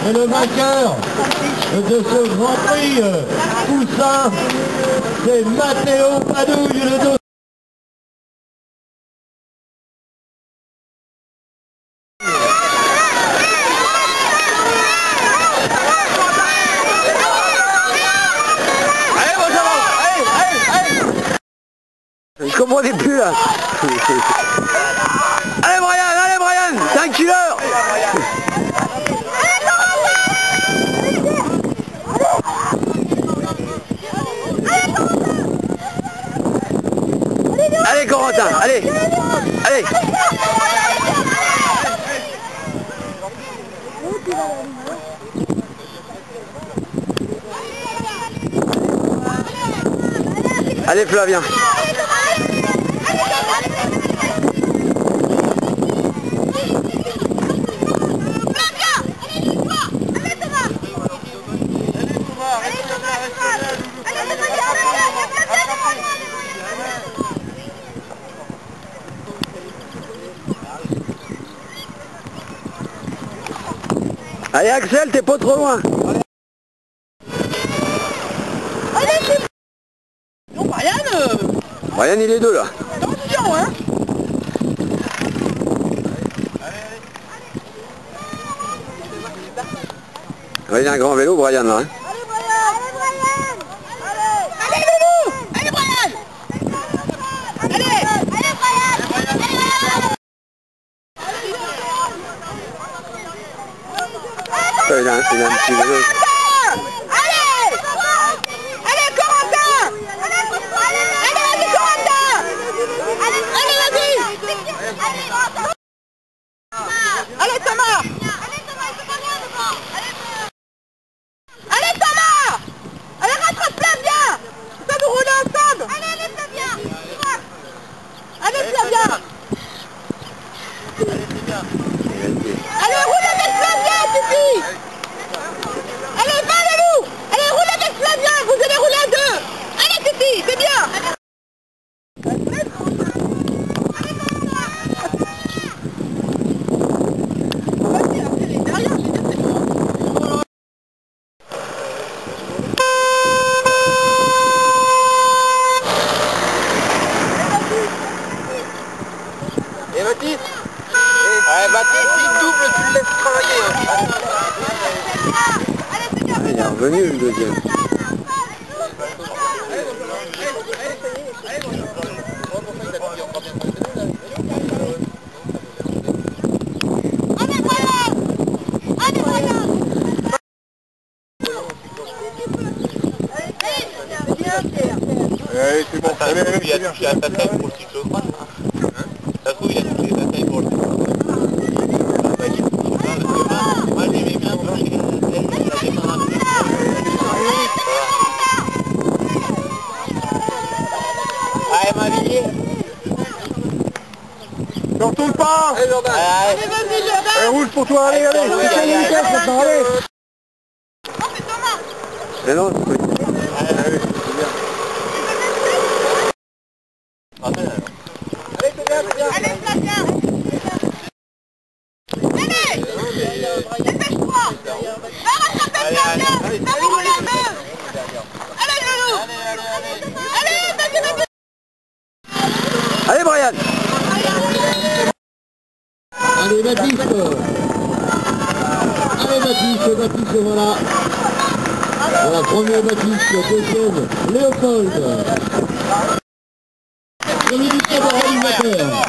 Et le vainqueur de ce Grand Prix Poussin, c'est Matteo Padouille, le dos. Je comprenais plus là. Allez Brian, t'es un killer. Allez Corentin, allez. Allez Flavien. Allez Axel, t'es pas trop loin. Non, Brian il est deux là. Attention hein. Il a un grand vélo Brian là. Hein. Allez Loulou. Allez Brian. Allez Il a un petit vélo. Allez Thomas. Allez Thomas. Allez rattrape Flavien. Ça nous roule ensemble. Allez Flavien. Allez Flavien. Allez roule avec Flavien Titi. Allez va Lelou. Allez roule avec Flavien. Vous allez rouler à deux. Allez Titi, c'est bien. Et Baptiste? Ouais, Baptiste, il double, tu le laisses travailler. Il est revenu le deuxième. Allez, c'est bon. Il a touché à sa tête pour le cyclocross. Ça se trouve, il a touché sa tête pour le cyclocross. Moi, j'aimais bien toucher la tête, ça démarre un peu. Allez, ma vie. Ne retourne pas. Allez Jordan. Allez vas-y Jordan. Allez, rouge pour toi, allez. C'est une vitesse maintenant, allez. Non c'est Thomas. Mais non, Allez, c'est bien. Allez Flavien. Allez. Dépêche-toi. Va rattraper Flavien. Ça vous roule en deux. Allez Loulou. Allez vas-y. allez Brian. Allez, Baptiste. Allez, Baptiste, voilà. Voilà, premier Baptiste, deuxième, Léopold. Dominique organisateur.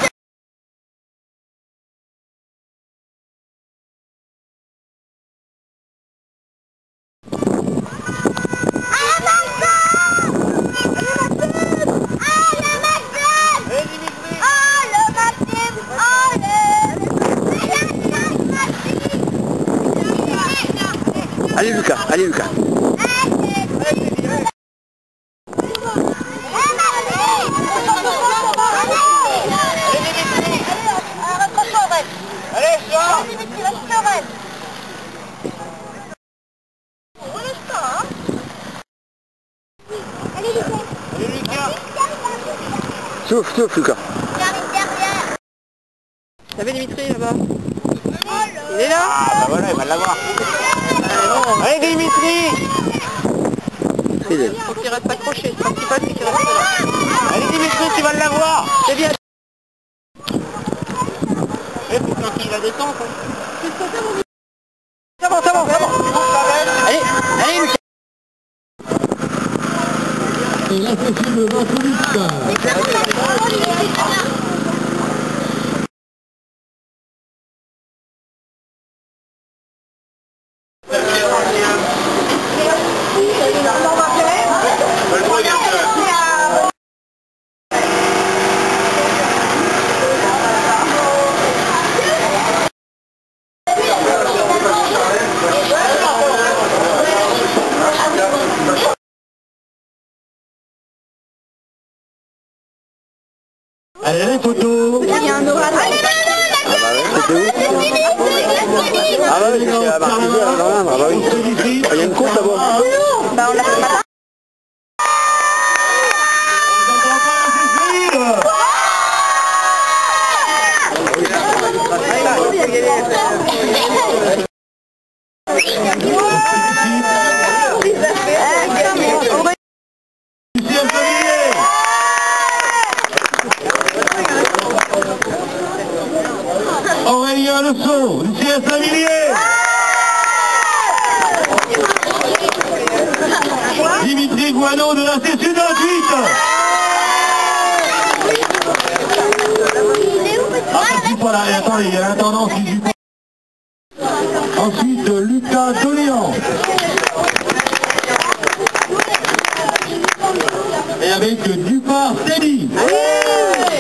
Allez Lucas, allez Lucas. Allez, sors. Souffle, souffle Lucas. T'avais Dimitri là-bas. Il est là. Ah bah voilà, il va l'avoir. Allez Dimitri. Faut qu'il reste accroché. Le principal, c'est qu'il reste là. Allez Dimitri, tu vas l'avoir. C'est bien. Il faut qu'il la descente. C'est bon, c'est bon, c'est bon. Allez, allez Lucas. Et là, c'est le 20 minutes. Allez, les photos. Il y a un orage. C'était où? Ah bah oui, c'est à Marseille, quand même. Ah bah oui. Il y a une course là-bas. Bah on l'a fait ce matin. Aurélien Leçon, Lucien Saint-Millier. Dimitri Guano de la C-Sud 28. Ensuite, voilà, et attendez, il y a un tendance qui joue. Ensuite, Lucas Doléan. Et avec Dupart Céline.